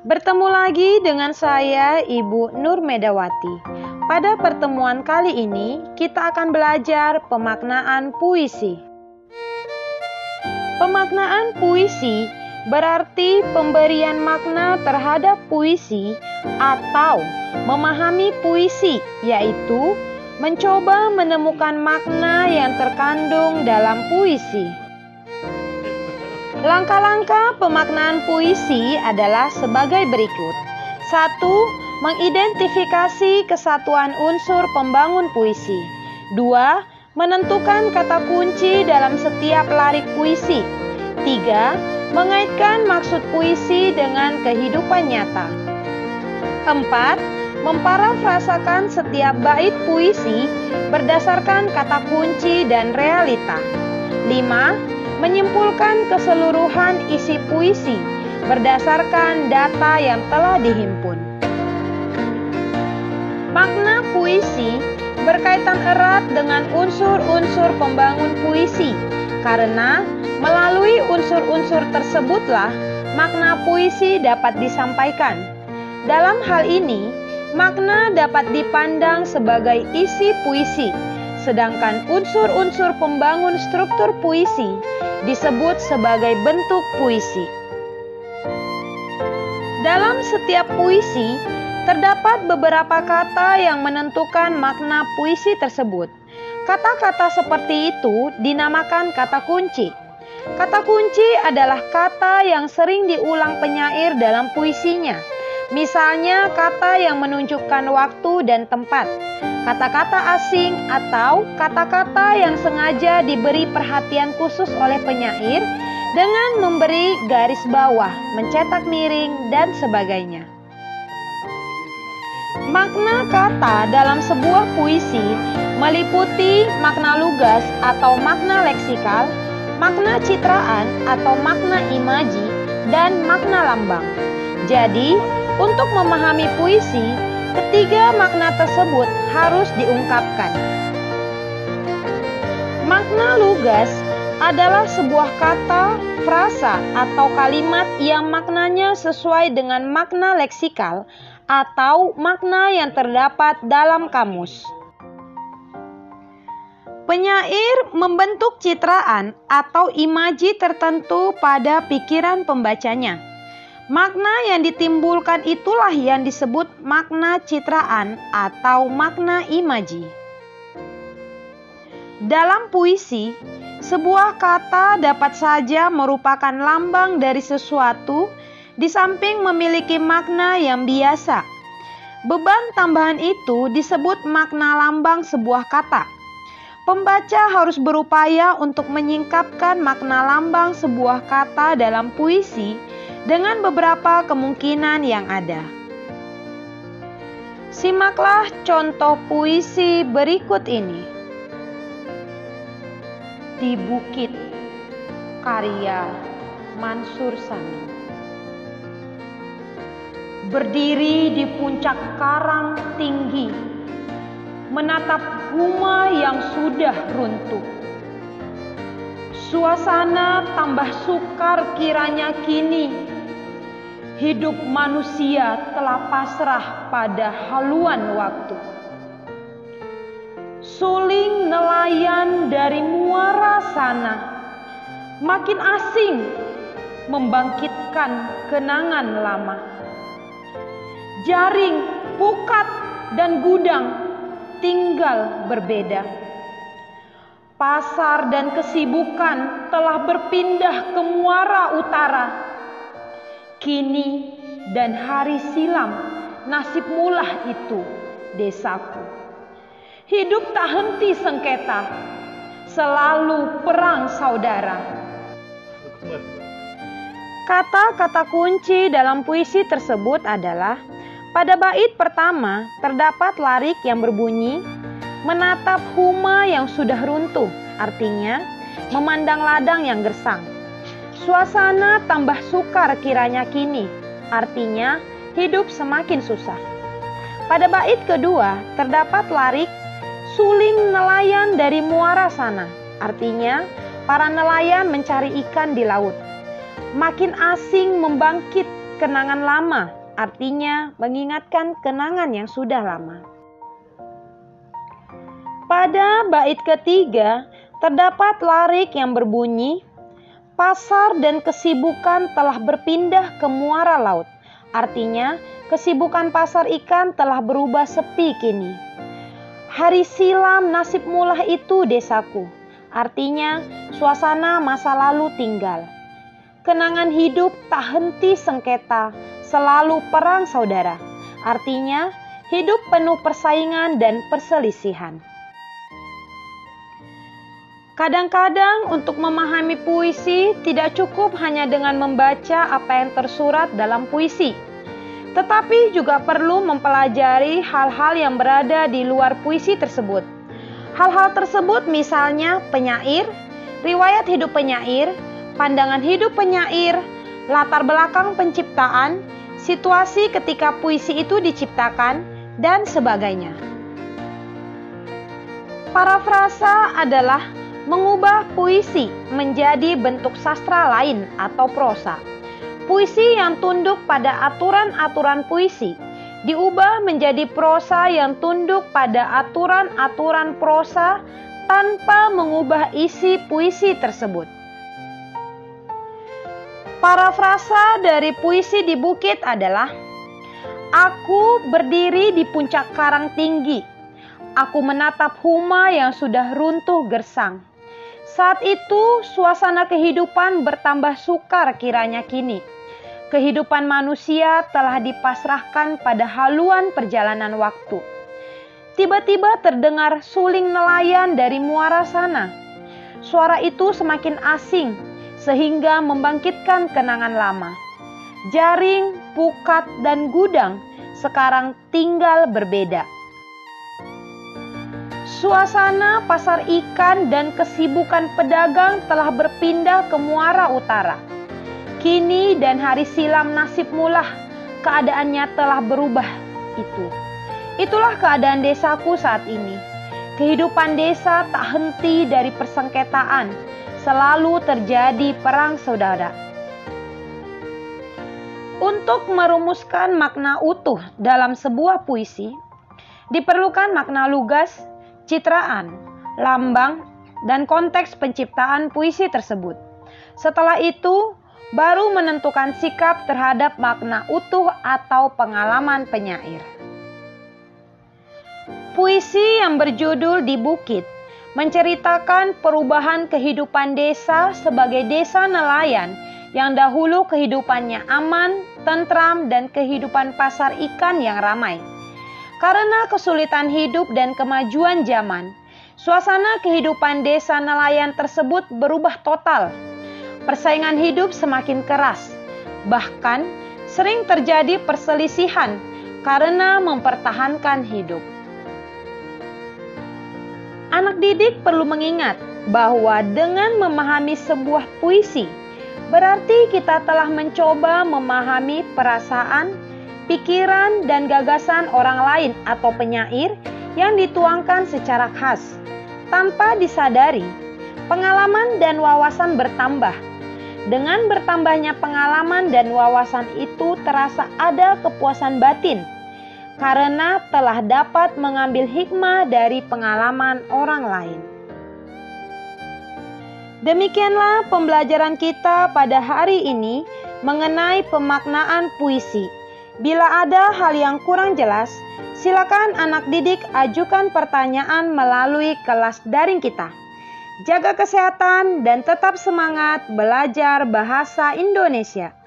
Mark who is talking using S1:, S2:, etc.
S1: Bertemu lagi dengan saya, Ibu Nur Medawati. Pada pertemuan kali ini, kita akan belajar pemaknaan puisi. Pemaknaan puisi berarti pemberian makna terhadap puisi atau memahami puisi, yaitu mencoba menemukan makna yang terkandung dalam puisi. Langkah-langkah pemaknaan puisi adalah sebagai berikut. 1. Mengidentifikasi kesatuan unsur pembangun puisi. 2. Menentukan kata kunci dalam setiap larik puisi. 3. Mengaitkan maksud puisi dengan kehidupan nyata. 4. Memparafrasakan setiap bait puisi berdasarkan kata kunci dan realita. 5. Menyimpulkan keseluruhan isi puisi berdasarkan data yang telah dihimpun. Makna puisi berkaitan erat dengan unsur-unsur pembangun puisi, karena melalui unsur-unsur tersebutlah makna puisi dapat disampaikan. Dalam hal ini, makna dapat dipandang sebagai isi puisi, sedangkan unsur-unsur pembangun struktur puisi disebut sebagai bentuk puisi. Dalam setiap puisi, terdapat beberapa kata yang menentukan makna puisi tersebut. Kata-kata seperti itu dinamakan kata kunci. Kata kunci adalah kata yang sering diulang penyair dalam puisinya. Misalnya kata yang menunjukkan waktu dan tempat, kata-kata asing atau kata-kata yang sengaja diberi perhatian khusus oleh penyair dengan memberi garis bawah, mencetak miring, dan sebagainya. Makna kata dalam sebuah puisi meliputi makna lugas atau makna leksikal, makna citraan atau makna imaji, dan makna lambang. Jadi, untuk memahami puisi, ketiga makna tersebut harus diungkapkan. Makna lugas adalah sebuah kata, frasa, atau kalimat yang maknanya sesuai dengan makna leksikal atau makna yang terdapat dalam kamus. Penyair membentuk citraan atau imaji tertentu pada pikiran pembacanya. Makna yang ditimbulkan itulah yang disebut makna citraan atau makna imaji. Dalam puisi, sebuah kata dapat saja merupakan lambang dari sesuatu di samping memiliki makna yang biasa. Beban tambahan itu disebut makna lambang sebuah kata. Pembaca harus berupaya untuk menyingkapkan makna lambang sebuah kata dalam puisi dengan beberapa kemungkinan yang ada. Simaklah contoh puisi berikut ini. Di Bukit, karya Mansur Sami. Berdiri di puncak karang tinggi, menatap huma yang sudah runtuh. Suasana tambah sukar kiranya kini, hidup manusia telah pasrah pada haluan waktu. Suling nelayan dari muara sana, makin asing membangkitkan kenangan lama. Jaring, pukat, dan gudang tinggal berbeda. Pasar dan kesibukan telah berpindah ke muara utara. Kini dan hari silam nasib mulah itu desaku. Hidup tak henti sengketa, selalu perang saudara. Kata-kata kunci dalam puisi tersebut adalah: pada bait pertama terdapat larik yang berbunyi menatap huma yang sudah runtuh, artinya memandang ladang yang gersang. Suasana tambah sukar kiranya kini, artinya hidup semakin susah. Pada bait kedua terdapat larik suling nelayan dari muara sana, artinya para nelayan mencari ikan di laut. Makin asing membangkit kenangan lama, artinya mengingatkan kenangan yang sudah lama. Pada bait ketiga terdapat lirik yang berbunyi, pasar dan kesibukan telah berpindah ke muara laut. Artinya, kesibukan pasar ikan telah berubah sepi kini. Hari silam nasib mulah itu desaku. Artinya, suasana masa lalu tinggal. Kenangan hidup tak henti sengketa, selalu perang saudara. Artinya, hidup penuh persaingan dan perselisihan. Kadang-kadang untuk memahami puisi tidak cukup hanya dengan membaca apa yang tersurat dalam puisi, tetapi juga perlu mempelajari hal-hal yang berada di luar puisi tersebut. Hal-hal tersebut misalnya penyair, riwayat hidup penyair, pandangan hidup penyair, latar belakang penciptaan, situasi ketika puisi itu diciptakan, dan sebagainya. Parafrasa adalah mengubah puisi menjadi bentuk sastra lain atau prosa. Puisi yang tunduk pada aturan-aturan puisi diubah menjadi prosa yang tunduk pada aturan-aturan prosa tanpa mengubah isi puisi tersebut. Parafrasa dari puisi di bukit adalah, aku berdiri di puncak karang tinggi, aku menatap huma yang sudah runtuh gersang. Saat itu suasana kehidupan bertambah sukar kiranya kini. Kehidupan manusia telah dipasrahkan pada haluan perjalanan waktu. Tiba-tiba terdengar suling nelayan dari muara sana. Suara itu semakin asing sehingga membangkitkan kenangan lama. Jaring, pukat, dan gudang sekarang tinggal berbeda. Suasana pasar ikan dan kesibukan pedagang telah berpindah ke muara utara. Kini dan hari silam nasib mulah, keadaannya telah berubah itu. Itulah keadaan desaku saat ini. Kehidupan desa tak henti dari persengketaan, selalu terjadi perang saudara. Untuk merumuskan makna utuh dalam sebuah puisi, diperlukan makna lugas, citraan, lambang, dan konteks penciptaan puisi tersebut. Setelah itu, baru menentukan sikap terhadap makna utuh atau pengalaman penyair. Puisi yang berjudul Di Bukit menceritakan perubahan kehidupan desa sebagai desa nelayan yang dahulu kehidupannya aman, tentram, dan kehidupan pasar ikan yang ramai. Karena kesulitan hidup dan kemajuan zaman, suasana kehidupan desa nelayan tersebut berubah total. Persaingan hidup semakin keras, bahkan sering terjadi perselisihan karena mempertahankan hidup. Anak didik perlu mengingat bahwa dengan memahami sebuah puisi, berarti kita telah mencoba memahami perasaan, pikiran, dan gagasan orang lain atau penyair yang dituangkan secara khas. Tanpa disadari, pengalaman dan wawasan bertambah. Dengan bertambahnya pengalaman dan wawasan itu terasa ada kepuasan batin, karena telah dapat mengambil hikmah dari pengalaman orang lain. Demikianlah pembelajaran kita pada hari ini mengenai pemaknaan puisi. Bila ada hal yang kurang jelas, silakan anak didik ajukan pertanyaan melalui kelas daring kita. Jaga kesehatan dan tetap semangat belajar bahasa Indonesia.